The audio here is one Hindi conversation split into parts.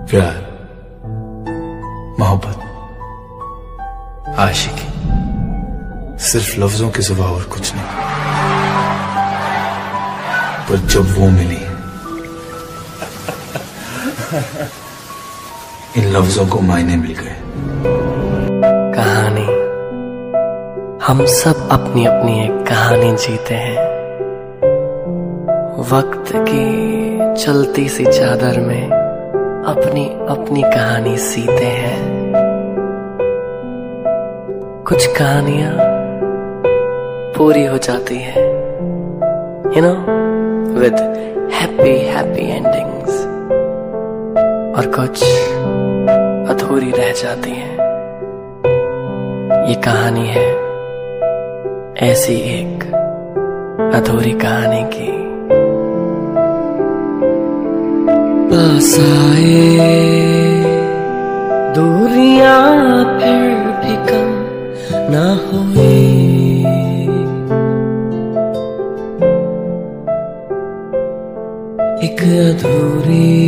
प्यार, मोहब्बत, आशिकी सिर्फ लफ्जों के सिवा और कुछ नहीं। पर जब वो मिली इन लफ्जों को मायने मिल गए। कहानी, हम सब अपनी अपनी एक कहानी जीते हैं। वक्त की चलती सी चादर में अपनी अपनी कहानी सीते हैं। कुछ कहानियां पूरी हो जाती हैं, you know, with happy endings, और कुछ अधूरी रह जाती हैं। ये कहानी है ऐसी एक अधूरी कहानी की। पास आए दूरियां फिर भी कम ना हुई, एक अधूरी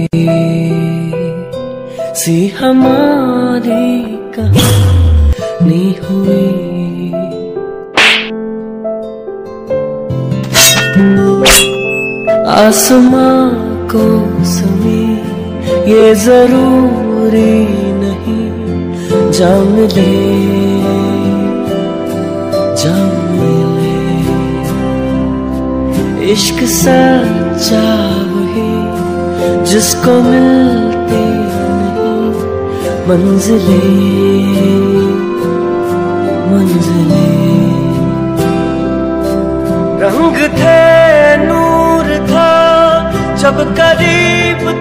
सी हमारी कहानी हुई। आसमां को समी ये जरूरी नहीं, जा मिले इश्क सच्चा वही जिसको मिलती नहीं मंजिले। रंग थे, नूर था जब करीब